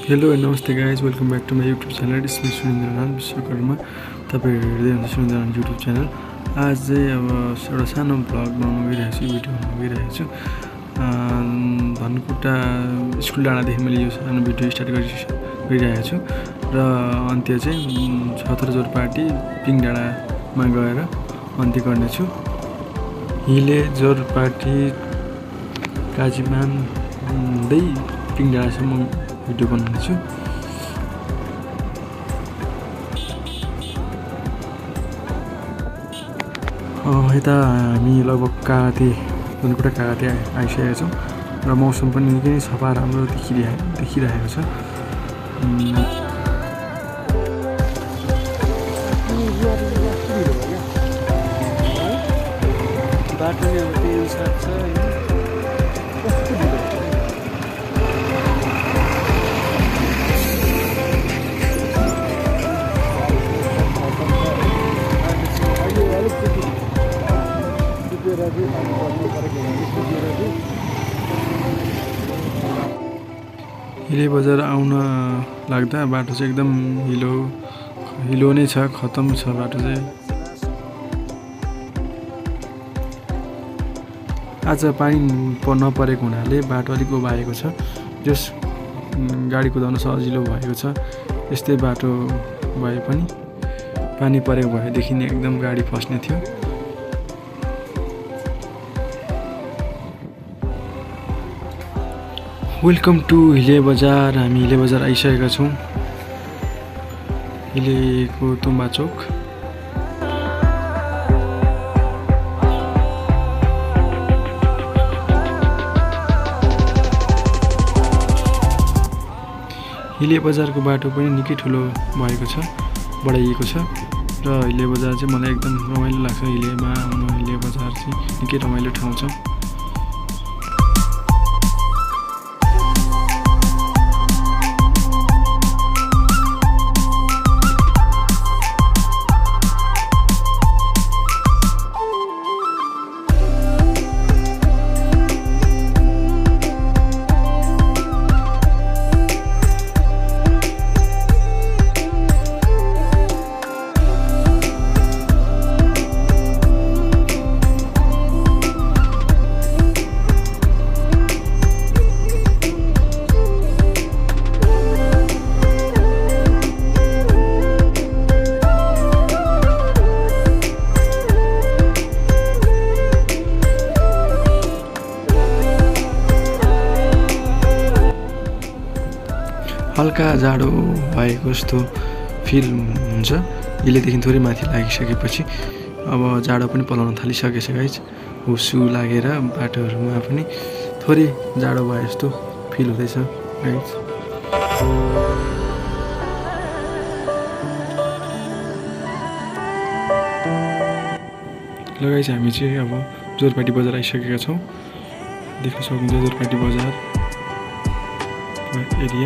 Hello and नमस्ते guys welcome back to my YouTube channel इसमी सुरेन्द्रनाथ विश्वकर्मा तपाईँ हेर्दै हुनुहुन्छ सुरेन्द्रनाथ युट्युब च्यानल। आज चाहिँ अब एउटा सानो भ्लग बनाउनु गइरहेको छु, भिडियो बनाउनु गइरहेको छु। धनकुटा स्कुल डाँडादेखि मैले यो सानो भिडियो स्टार्ट गरिरहेको छु र अन्त्य चाहिँ छतर जोरपाटी पिङडाँडामा गएर अन्त्य गर्नेछु। हिले जोरपाटी काजीमान हुँदै पिङडाँडासम्म भिडियो बनाउनेछु। यता हामी लगभग कागती धनकुटा कागती आइसकेका छौँ र मौसम पनि निकै नै सफा राम्रो देखिरहेको छ। बाटो नि अब तेल साट्छ होइन, कस्तो ढिलो हिले बजार आउन लाग्दा बाटो चाहिँ एकदम हिलो नै छ, खतम छ बाटो चाहिँ। आज पानी नपरेको हुनाले बाटो अलिक उभाएको छ, जस गाडी कुदाउन सजिलो भएको छ। यस्तै बाटो भए पनि पानी परेको भएदेखि नै एकदम गाडी फस्ने थियो। वेलकम टु हिले बजार। हामी हिले बजार आइसकेका छौँ, हिलेको तुम्बा चोक। हिले बजारको बाटो पनि निकै ठुलो भएको छ, बढाइएको छ र हिले बजार चाहिँ मलाई एकदम रमाइलो लाग्छ। हिलेमा आउनु, हिले बजार चाहिँ निकै रमाइलो ठाउँ छ। हल्का जाडो भएको जस्तो फिल हुन्छ। हिलेदेखि थोरै माथि लागिसकेपछि अब जाडो पनि पलाउन थालिसकेछ गाइज। हुसु लागेर बाटोहरूमा पनि थोरै जाडो भए जस्तो फिल हुँदैछ गाइज। ल गाइज, हामी चाहिँ अब जोरपाटी बजार आइसकेका छौँ। देख्न सक्नुहुन्छ जोरपाटी बजार एरिया।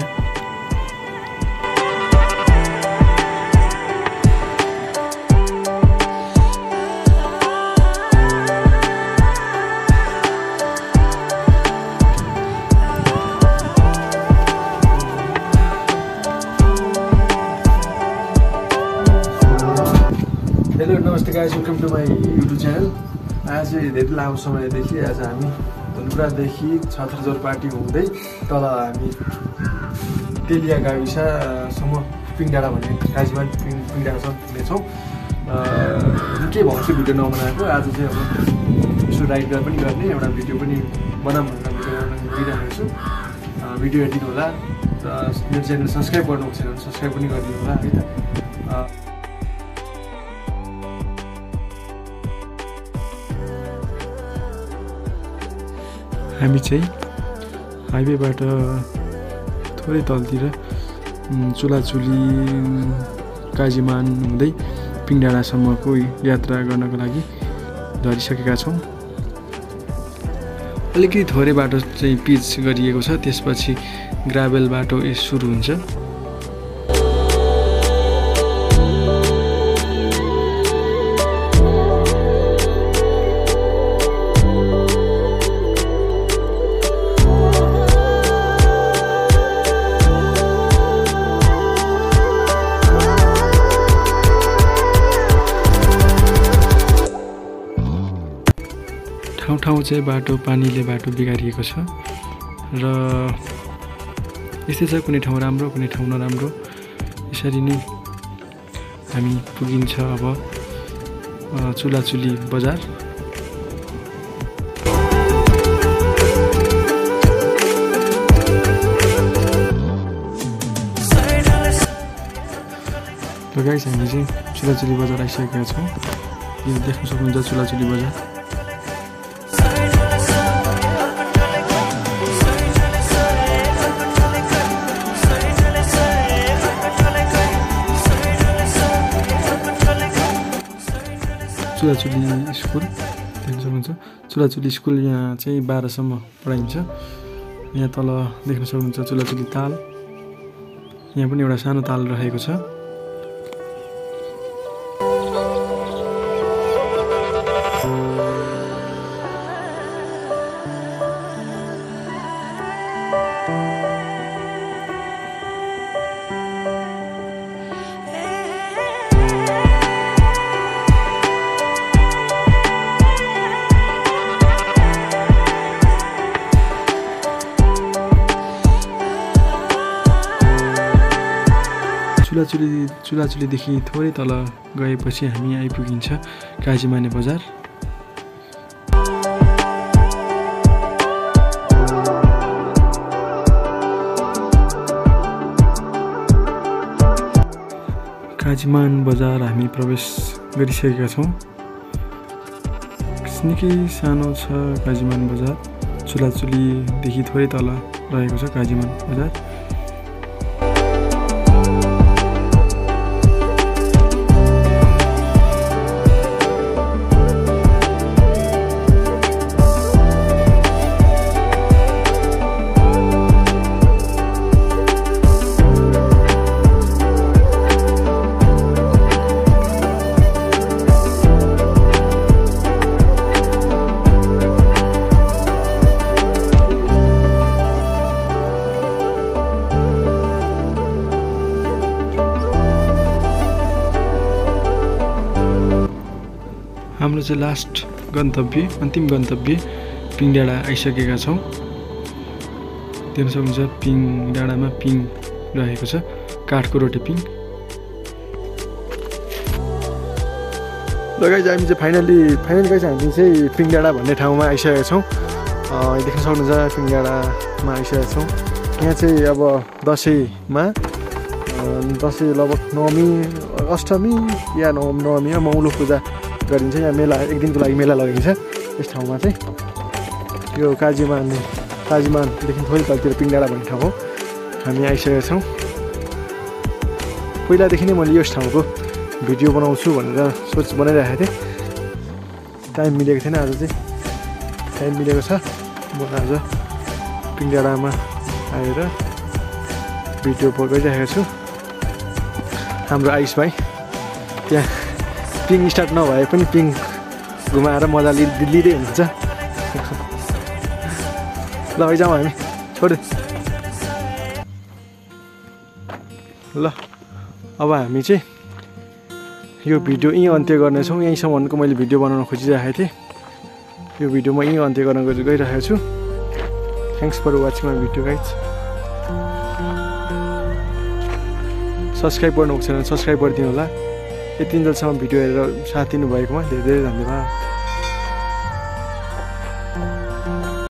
हेलो नमस्ते guys, welcome to my YouTube channel. आज धेरै लामो समयदेखि आज हामी धनकुटादेखि छतर जोरपाटी हुँदै तल हामी तेलिया गाविससम्म पिङडाँडा भन्ने काजीमान पिङडाँडासम्म पुग्नेछौँ। निकै भएको थियो भिडियो नबनाएको। आज चाहिँ अब यसो राइड पनि गर्ने, एउटा भिडियो पनि बनाऊँ भनेर भिडियो बनाउन गइरहेको छु। भिडियो हेरिदिनु होला र मेरो च्यानल सब्सक्राइब गर्नुभएको छैन भने सब्सक्राइब पनि गरिदिनु होला है त। हामी चाहिँ हाइवेबाट थोरै तलतिर चुलाचुली काजीमान हुँदै पिङडाँडासम्मको यात्रा गर्नको लागि झरिसकेका छौँ। अलिकति थोरै बाटो चाहिँ पिच गरिएको छ, त्यसपछि ग्राभेल बाटो सुरु हुन्छ। ठाउँ ठाउँ चाहिँ बाटो पानीले बाटो बिगारिएको छ र यस्तै छ, कुनै ठाउँ राम्रो कुनै ठाउँ नराम्रो। यसरी नै हामी पुगिन्छ अब चुलाचुली बजार। र गाइस हामी चाहिँ चुलाचुली बजार आइसकेका छौँ। यो देख्न सक्नुहुन्छ चुलाचुली बजार। चुलाचुली स्कुल देख्न सक्नुहुन्छ। चुलाचुली स्कुल यहाँ चाहिँ 12 सम्म पढाइन्छ। यहाँ तल देख्न सक्नुहुन्छ चुलाचुली ताल। यहाँ पनि एउटा सानो ताल रहेको छ। चुलाचुलीदेखि थोरै तल गएपछि हामी आइपुगिन्छ काजीमाने बजार। काजीमान बजार हामी प्रवेश गरिसकेका छौँ। निकै सानो छ काजीमान बजार। चुलाचुलीदेखि थोरै तल रहेको छ काजीमान बजार। हाम्रो चाहिँ लास्ट गन्तव्य, अन्तिम गन्तव्य पिङडाँडा आइसकेका छौँ। देख्न सक्नुहुन्छ पिङडाँडामा पिङ रहेको छ, काठको रोटे पिङ। ल गाइस हामी चाहिँ फाइनली गाइस हामी चाहिँ पिङडाँडा भन्ने ठाउँमा आइसकेका छौँ। देख्न सक्नुहुन्छ पिङडाँडामा आइसकेका छौँ। यहाँ चाहिँ अब दसैँमा दसैँ लगभग नवमी अष्टमी या नवमीमा मौलो पूजा गरिन्छ। यहाँ मेला, एक दिनको लागि मेला लगाइन्छ यस ठाउँमा चाहिँ। यो काजीमानदेखि थोरै तलतिर पिङडाँडा भन्ने ठाउँ हो। हामी आइसकेका छौँ। पहिलादेखि नै मैले यस ठाउँको भिडियो बनाउँछु भनेर बनाइरहेको थिएँ। टाइम मिलेको थिएन, आज चाहिँ टाइम मिलेको छ। म आज पिङडाँडामा आएर भिडियो गरिरहेको छु। हाम्रो आयुष भाइ त्यहाँ पिङ स्टार्ट नभए पनि पिङ घुमाएर मजा लिँदै हुनुहुन्छ। ल जाउँ हामी छोड्दै। ल अब हामी चाहिँ यो भिडियो यहीँ अन्त्य गर्नेछौँ। यहीँसम्मको मैले भिडियो बनाउन खोजिरहेको थिएँ। यो भिडियो म यहीँ अन्त्य गर्न गइरहेको छु। Thanks for watching my video guys. Subscribe गर्नु भएको छैन सब्सक्राइब गरिदिनु होला। यति दिनसम्म भिडियो हेरेर साथ दिनुभएकोमा धेरै धेरै धन्यवाद।